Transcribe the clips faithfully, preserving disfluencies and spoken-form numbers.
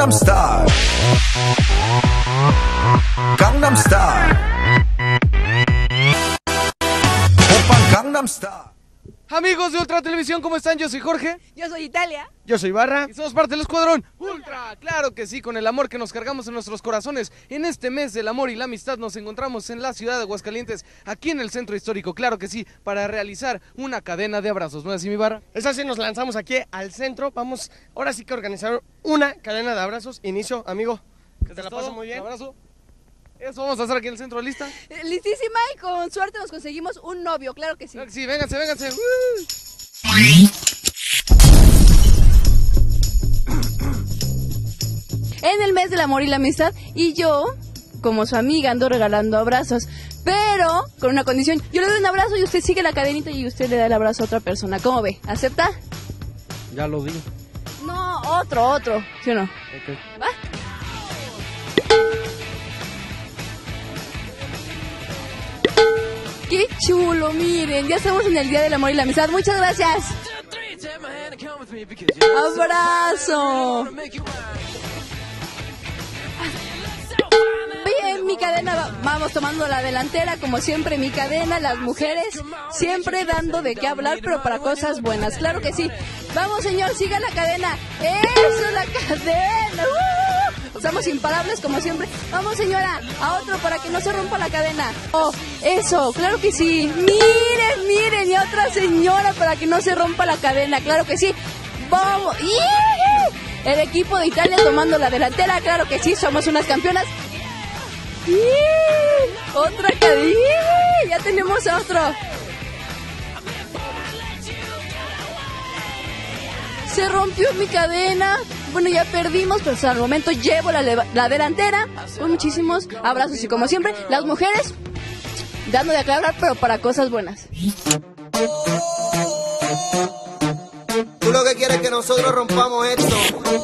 Gangnam Style. Gangnam Style. Oppan Gangnam Style. Amigos de Ultra Televisión, ¿cómo están? Yo soy Jorge. Yo soy Italia. Yo soy Barra. Y somos parte del Escuadrón Ultra. Claro que sí, con el amor que nos cargamos en nuestros corazones. En este mes del amor y la amistad nos encontramos en la ciudad de Aguascalientes, aquí en el centro histórico, claro que sí, para realizar una cadena de abrazos. ¿No es así, mi Barra? Es así, nos lanzamos aquí al centro. Vamos ahora sí que organizar una cadena de abrazos. Inicio, amigo. Que te la paso muy bien. Un abrazo. Eso vamos a hacer aquí en el centro, ¿lista? Eh, listísima, y con suerte nos conseguimos un novio, claro que sí. Claro que sí, vénganse, vénganse. En el mes del amor y la amistad, y yo, como su amiga, ando regalando abrazos, pero con una condición. Yo le doy un abrazo y usted sigue la cadenita y usted le da el abrazo a otra persona. ¿Cómo ve? ¿Acepta? Ya lo di. No, otro, otro. ¿Sí o no? Ok. ¿Va? ¡Qué chulo! Miren, ya estamos en el Día del Amor y la Amistad. ¡Muchas gracias! ¡Abrazo! Bien, mi cadena, vamos tomando la delantera, como siempre, mi cadena, las mujeres, siempre dando de qué hablar, pero para cosas buenas, claro que sí. Vamos, señor, siga la cadena. ¡Eso, la cadena! ¡Uh! Estamos imparables, como siempre. Vamos, señora, a otro para que no se rompa la cadena. ¡Oh, eso! ¡Claro que sí! ¡Miren, miren! Y a otra señora para que no se rompa la cadena, claro que sí. ¡Vamos! ¡Y! El equipo de Italia tomando la delantera, claro que sí, somos unas campeonas. ¡Y! Otra cadena, ya tenemos a otro. Se rompió mi cadena. Bueno, ya perdimos, pero hasta el momento llevo la, la delantera. Con muchísimos abrazos y como siempre, las mujeres dando de aclarar, pero para cosas buenas. Tú lo que quieres es que nosotros rompamos esto.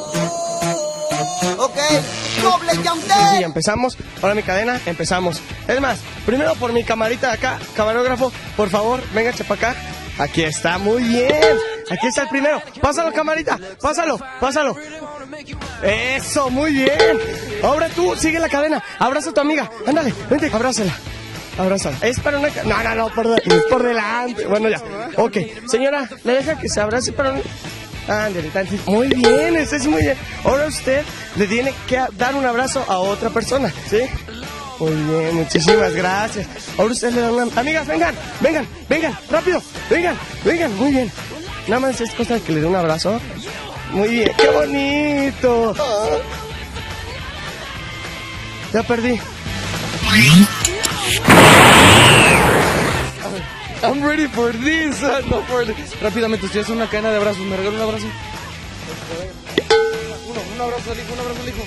Ok, doble llante. Sí, sí, empezamos. Ahora mi cadena, empezamos. Es más, primero por mi camarita de acá, camarógrafo, por favor, véngase para acá. Aquí está, muy bien. Aquí está el primero. Pásalo, camarita. Pásalo, pásalo. Eso, muy bien. Ahora tú, sigue la cadena. Abraza a tu amiga. Ándale, vente, abrázala. Abrázala. Es para una... No, no, no, por, de... es por delante. Bueno, ya. Ok. Señora, ¿le deja que se abrace para un... Ándale, tantito. Muy bien, eso es muy bien. Ahora usted le tiene que dar un abrazo a otra persona, ¿sí? Muy bien, muchísimas gracias. Ahora usted le da una... Amigas, vengan, vengan, vengan, rápido. Vengan, vengan, muy bien. Nada más es cosa de que le dé un abrazo. Muy bien, qué bonito. Ya perdí. I'm ready for this. No, for this. Rápidamente, estoy haciendo una cadena de abrazos. ¿Me regalo un abrazo? Uno, un abrazo al hijo, un abrazo al hijo.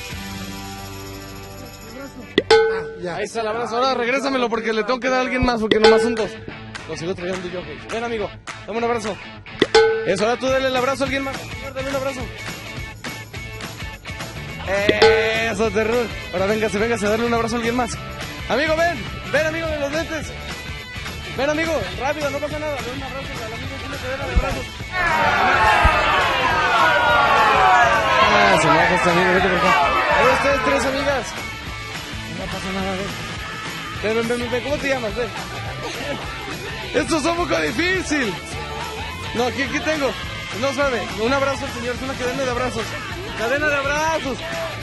Ahí está el abrazo. Ahora regrésamelo porque le tengo que dar a alguien más, porque nomás son dos. Lo sigo trayendo yo. Ven, amigo, dame un abrazo. Eso, ahora tú dale el abrazo a alguien más. Señor, dale un abrazo. Eso, terror. Ahora véngase, véngase a darle un abrazo a alguien más. Amigo, ven. Ven, amigo de los lentes. Ven, amigo, rápido, no pasa nada. Dale un abrazo al amigo, tiene que darle abrazos. Ah, se me baja este amigo, vete por acá. Ahí ustedes tres amigas. No pasa nada, ven. Ven, ven, ven, ven. ¿Cómo te llamas? Ven. Esto es un poco difícil. No, aquí, aquí tengo. No sabe. Un abrazo al señor, es una cadena de abrazos. Cadena de abrazos.